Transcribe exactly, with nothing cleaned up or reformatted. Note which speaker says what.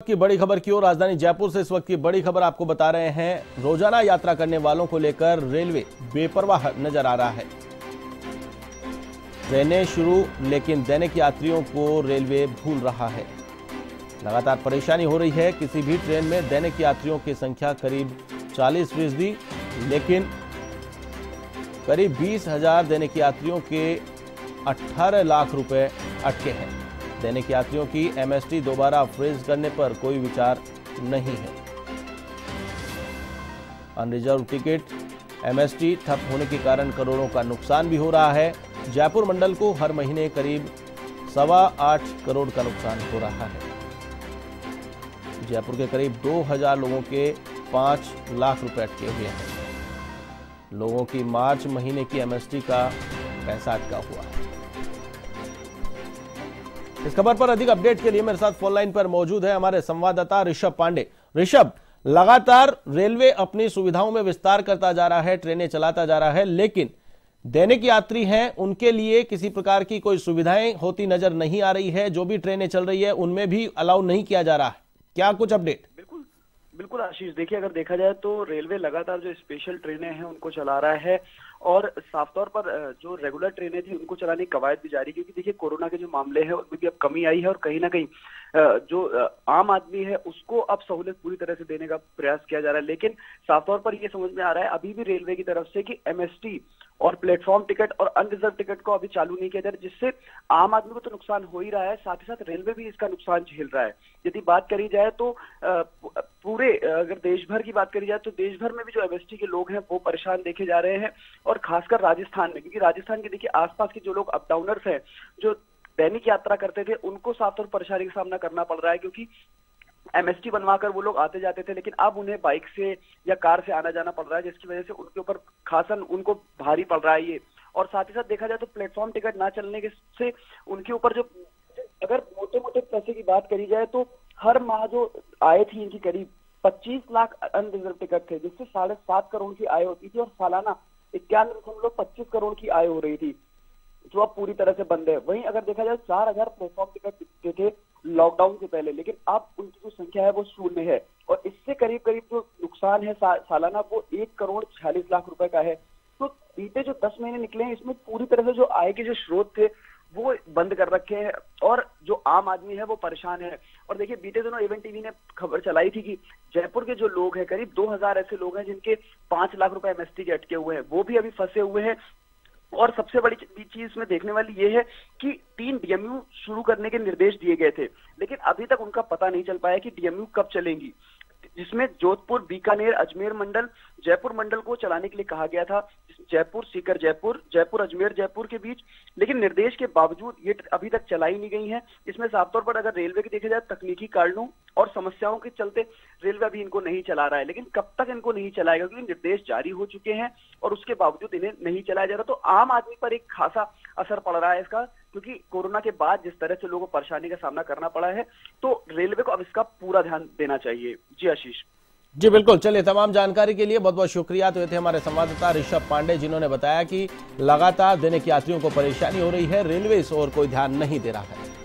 Speaker 1: की बड़ी खबर की ओर राजधानी जयपुर से इस वक्त की बड़ी खबर आपको बता रहे हैं। रोजाना यात्रा करने वालों को लेकर रेलवे बेपरवाह नजर आ रहा है। ट्रेनें शुरू, लेकिन दैनिक यात्रियों को रेलवे भूल रहा है। लगातार परेशानी हो रही है। किसी भी ट्रेन में दैनिक यात्रियों की संख्या करीब चालीस फीसदी, लेकिन करीब बीस हजार दैनिक यात्रियों के अठारह लाख रुपए अटके हैं। दैनिक यात्रियों की एमएसटी दोबारा फ्रीज करने पर कोई विचार नहीं है। अनरिजर्व टिकट एमएसटी ठप होने के कारण करोड़ों का नुकसान भी हो रहा है। जयपुर मंडल को हर महीने करीब सवा आठ करोड़ का नुकसान हो रहा है। जयपुर के करीब दो हजार लोगों के पांच लाख रुपए अटके हुए हैं। लोगों की मार्च महीने की एमएसटी का पैसा अटका हुआ है। इस खबर पर अधिक अपडेट के लिए मेरे साथ फोन लाइन पर मौजूद है हमारे संवाददाता ऋषभ पांडे। ऋषभ, लगातार रेलवे अपनी सुविधाओं में विस्तार करता जा रहा है, ट्रेनें चलाता जा रहा है, लेकिन दैनिक यात्री हैं उनके लिए किसी प्रकार की कोई सुविधाएं होती नजर नहीं आ रही है। जो भी ट्रेनें चल रही है उनमें भी अलाउ नहीं किया जा रहा है। क्या कुछ अपडेट?
Speaker 2: बिल्कुल बिल्कुल आशीष, देखिए अगर देखा जाए तो रेलवे लगातार जो स्पेशल ट्रेनें हैं उनको चला रहा है और साफ तौर पर जो रेगुलर ट्रेनें थी उनको चलाने की कवायद भी जारी, क्योंकि देखिए कोरोना के जो मामले हैं उनमें भी अब कमी आई है और कहीं ना कहीं जो आम आदमी है उसको अब सहूलियत पूरी तरह से देने का प्रयास किया जा रहा है। लेकिन साफ तौर पर ये समझ में आ रहा है अभी भी रेलवे की तरफ से कि एमएसटी और प्लेटफॉर्म टिकट और अनरिजर्व टिकट को अभी चालू नहीं किया जा रहा, जिससे आम आदमी को तो नुकसान हो ही रहा है, साथ ही साथ रेलवे भी इसका नुकसान झेल रहा है। यदि बात करी जाए तो पूरे अगर देश भर की बात करी जाए तो देश भर में भी जो एमएसटी के लोग हैं वो परेशान देखे जा रहे हैं, और खासकर राजस्थान में, क्योंकि राजस्थान के देखिए आसपास के जो लोग अप डाउनर्स हैं जो दैनिक यात्रा करते थे उनको साफ तौर पर परेशानी का सामना करना पड़ रहा है, क्योंकि एमएसटी बनवाकर वो लोग आते जाते थे, लेकिन अब उन्हें बाइक से या कार से आना जाना पड़ रहा है, जिसकी वजह से उनके ऊपर खासा उनको भारी पड़ रहा है ये। और साथ ही साथ देखा जाए तो प्लेटफॉर्म टिकट ना चलने के से उनके ऊपर जो अगर मोटे मोटे पैसे की बात करी जाए तो हर माह जो आय थी इनकी करीब पच्चीस लाख अनरिजर्व टिकट थे, जिससे साढ़े सात करोड़ की आय होती थी और सालाना इक्यानवे दशमलव पच्चीस करोड़ की आय हो रही थी, जो अब पूरी तरह से बंद है। वहीं अगर देखा जाए चार हजार प्लेटफॉर्म टिकट बिकते थे लॉकडाउन से पहले, लेकिन अब उनकी जो संख्या है वो शून्य है, और इससे करीब करीब जो नुकसान है सा, सालाना वो एक करोड़ छियालीस लाख रुपए का है। तो बीते जो दस महीने निकले हैं इसमें पूरी तरह से जो आय के जो स्रोत थे वो बंद कर रखे हैं, और जो आम आदमी है वो परेशान है। और देखिए बीते दिनों एवन टीवी ने खबर चलाई थी कि जयपुर के जो लोग हैं करीब दो हजार ऐसे लोग हैं जिनके पांच लाख रुपए एमएसटी के अटके हुए हैं, वो भी अभी फंसे हुए हैं। और सबसे बड़ी चीज इसमें देखने वाली ये है कि तीन डीएमयू शुरू करने के निर्देश दिए गए थे, लेकिन अभी तक उनका पता नहीं चल पाया कि डीएमयू कब चलेंगी, जिसमें जोधपुर, बीकानेर, अजमेर मंडल, जयपुर मंडल को चलाने के लिए कहा गया था, जयपुर सीकर जयपुर, जयपुर अजमेर जयपुर के बीच, लेकिन निर्देश के बावजूद ये अभी तक चलाई नहीं गई है। इसमें साफ तौर पर अगर रेलवे की देखा जाए तकनीकी कारणों और समस्याओं के चलते रेलवे अभी इनको नहीं चला रहा है, लेकिन कब तक इनको नहीं चलाएगा, क्योंकि निर्देश जारी हो चुके हैं और उसके बावजूद इन्हें नहीं चलाया जा रहा। तो आम आदमी पर एक खासा असर पड़ रहा है इसका, क्योंकि कोरोना के बाद जिस तरह से लोगों को परेशानी का सामना करना पड़ा है, तो रेलवे को अब इसका पूरा ध्यान देना चाहिए। जी आशीष।
Speaker 1: जी बिल्कुल, चलिए तमाम जानकारी के लिए बहुत बहुत शुक्रिया। तो ये थे हमारे संवाददाता ऋषभ पांडे, जिन्होंने बताया कि लगातार दैनिक यात्रियों को परेशानी हो रही है, रेलवे इस ओर कोई ध्यान नहीं दे रहा है।